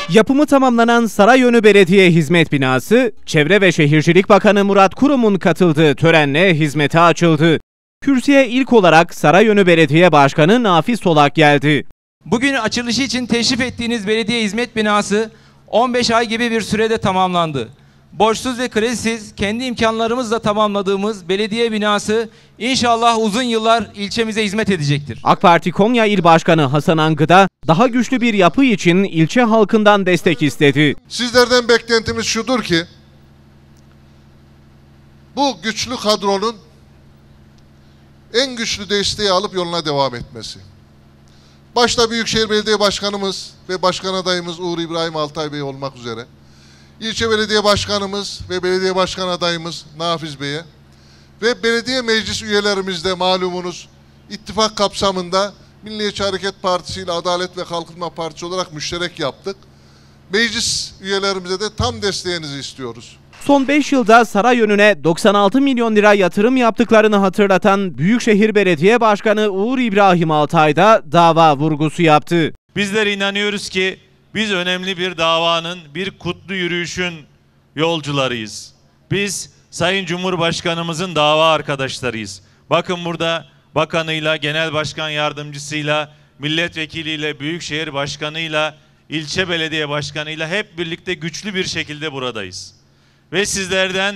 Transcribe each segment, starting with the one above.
Yapımı tamamlanan Sarayönü Belediye Hizmet Binası, Çevre ve Şehircilik Bakanı Murat Kurum'un katıldığı törenle hizmete açıldı. Kürsüye ilk olarak Sarayönü Belediye Başkanı Nafiz Solak geldi. Bugün açılışı için teşrif ettiğiniz belediye hizmet binası 15 ay gibi bir sürede tamamlandı. Borçsuz ve kredisiz kendi imkanlarımızla tamamladığımız belediye binası inşallah uzun yıllar ilçemize hizmet edecektir. AK Parti Konya İl Başkanı Hasan Angıda daha güçlü bir yapı için ilçe halkından destek istedi. Sizlerden beklentimiz şudur ki bu güçlü kadronun en güçlü desteği alıp yoluna devam etmesi. Başta Büyükşehir Belediye Başkanımız ve Başkan adayımız Uğur İbrahim Altay Bey olmak üzere, İlçe Belediye Başkanımız ve Belediye Başkan adayımız Nafiz Bey'e ve belediye meclis üyelerimiz de malumunuz ittifak kapsamında Milliyetçi Hareket Partisi ile Adalet ve Kalkınma Partisi olarak müşterek yaptık. Meclis üyelerimize de tam desteğinizi istiyoruz. Son 5 yılda Sarayönü'ne 96 milyon lira yatırım yaptıklarını hatırlatan Büyükşehir Belediye Başkanı Uğur İbrahim Altay da dava vurgusu yaptı. Bizler inanıyoruz ki biz önemli bir davanın, bir kutlu yürüyüşün yolcularıyız. Biz Sayın Cumhurbaşkanımızın dava arkadaşlarıyız. Bakın burada bakanıyla, genel başkan yardımcısıyla, milletvekiliyle, büyükşehir başkanıyla, ilçe belediye başkanıyla hep birlikte güçlü bir şekilde buradayız. Ve sizlerden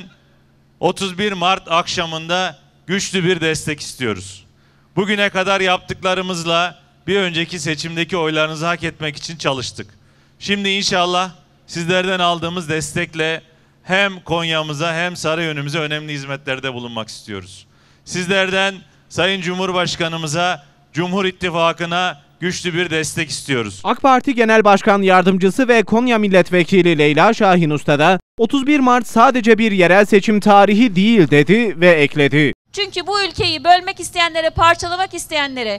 31 Mart akşamında güçlü bir destek istiyoruz. Bugüne kadar yaptıklarımızla bir önceki seçimdeki oylarınızı hak etmek için çalıştık. Şimdi inşallah sizlerden aldığımız destekle hem Konya'mıza hem Sarayönü'müze önemli hizmetlerde bulunmak istiyoruz. Sizlerden Sayın Cumhurbaşkanımıza, Cumhur İttifakı'na güçlü bir destek istiyoruz. AK Parti Genel Başkan Yardımcısı ve Konya Milletvekili Leyla Şahin Usta da 31 Mart sadece bir yerel seçim tarihi değil dedi ve ekledi. Çünkü bu ülkeyi bölmek isteyenlere, parçalamak isteyenlere,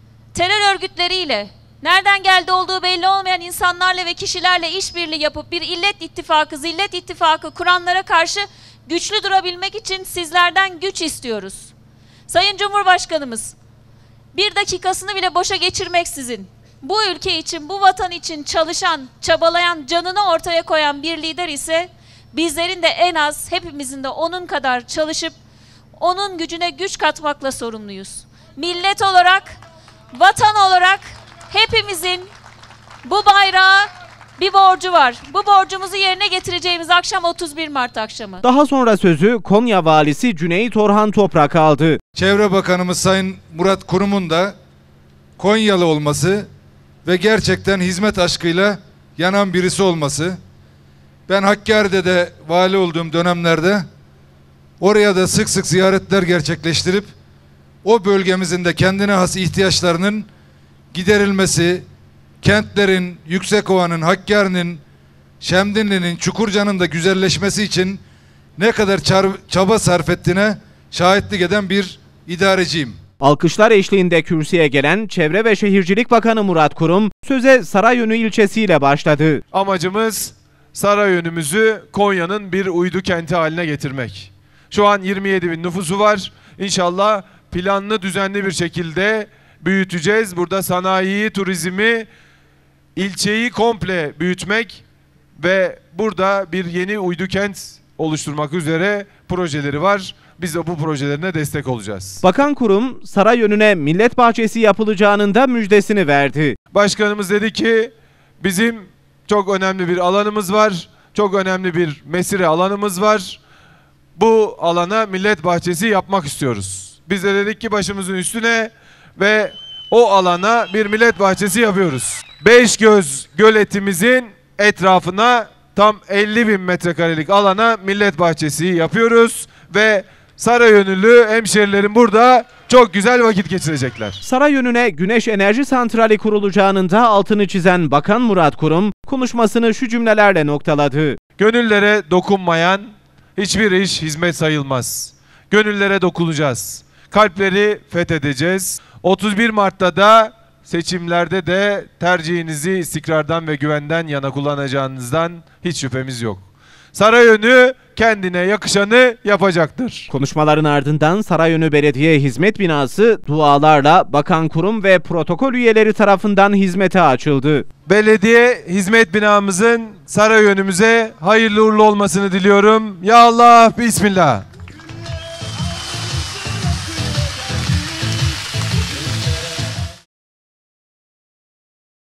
terör örgütleriyle, nereden geldiği olduğu belli olmayan insanlarla ve kişilerle işbirliği yapıp bir illet ittifakı, zillet ittifakı kuranlara karşı güçlü durabilmek için sizlerden güç istiyoruz. Sayın Cumhurbaşkanımız, bir dakikasını bile boşa geçirmeksizin bu ülke için, bu vatan için çalışan, çabalayan, canını ortaya koyan bir lider ise bizlerin de en az hepimizin de onun kadar çalışıp onun gücüne güç katmakla sorumluyuz. Millet olarak, vatan olarak hepimizin bu bayrağa bir borcu var. Bu borcumuzu yerine getireceğimiz akşam 31 Mart akşamı. Daha sonra sözü Konya Valisi Cüneyt Orhan Toprak aldı. Çevre Bakanımız Sayın Murat Kurum'un da Konyalı olması ve gerçekten hizmet aşkıyla yanan birisi olması. Ben Hakkari'de de vali olduğum dönemlerde oraya da sık sık ziyaretler gerçekleştirip o bölgemizin de kendine has ihtiyaçlarının giderilmesi, kentlerin, Yüksekova'nın, Hakkari'nin, Şemdinli'nin, Çukurca'nın da güzelleşmesi için ne kadar çaba sarf ettiğine şahitlik eden bir idareciyim. Alkışlar eşliğinde kürsüye gelen Çevre ve Şehircilik Bakanı Murat Kurum söze Sarayönü ilçesiyle başladı. Amacımız Sarayönümüzü Konya'nın bir uydu kenti haline getirmek. Şu an 27 bin nüfusu var. İnşallah planlı, düzenli bir şekilde büyüteceğiz. Burada sanayiyi, turizmi, ilçeyi komple büyütmek ve burada bir yeni uydu kent oluşturmak üzere projeleri var. Biz de bu projelerine destek olacağız. Bakan Kurum, Sarayönü'ne millet bahçesi yapılacağının da müjdesini verdi. Başkanımız dedi ki bizim çok önemli bir alanımız var. Çok önemli bir mesire alanımız var. Bu alana millet bahçesi yapmak istiyoruz. Biz de dedik ki başımızın üstüne ve o alana bir millet bahçesi yapıyoruz. Beşgöz göletimizin etrafına tam 50 bin metrekarelik alana millet bahçesi yapıyoruz ve Sarayönülü hemşerilerim burada çok güzel vakit geçirecekler. Sarayönü'ne güneş enerji santrali kurulacağının da altını çizen Bakan Murat Kurum konuşmasını şu cümlelerle noktaladı. Gönüllere dokunmayan hiçbir iş hizmet sayılmaz. Gönüllere dokunacağız. Kalpleri fethedeceğiz. 31 Mart'ta da seçimlerde de tercihinizi istikrardan ve güvenden yana kullanacağınızdan hiç şüphemiz yok. Sarayönü kendine yakışanı yapacaktır. Konuşmaların ardından Sarayönü Belediye Hizmet Binası dualarla bakan kurum ve protokol üyeleri tarafından hizmete açıldı. Belediye hizmet binamızın Sarayönümüze hayırlı uğurlu olmasını diliyorum. Ya Allah, bismillah.